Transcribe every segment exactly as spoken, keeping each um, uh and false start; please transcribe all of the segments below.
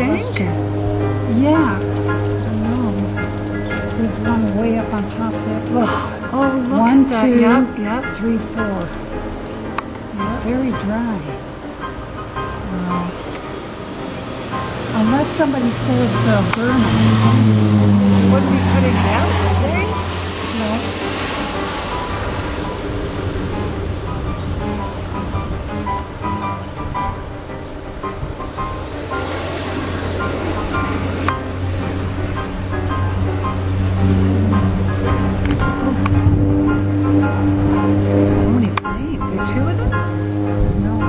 danger. Yeah. I don't know. There's one way up on top there. Look. Oh, look One, at that. two, Yep, yep. three, four. Yep. Very dry. Wow. Unless somebody saved the burner. Wouldn't be putting it out, would they? No. There's so many planes. There are two of them? No.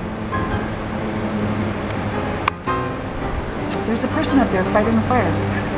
There's a person up there fighting the fire.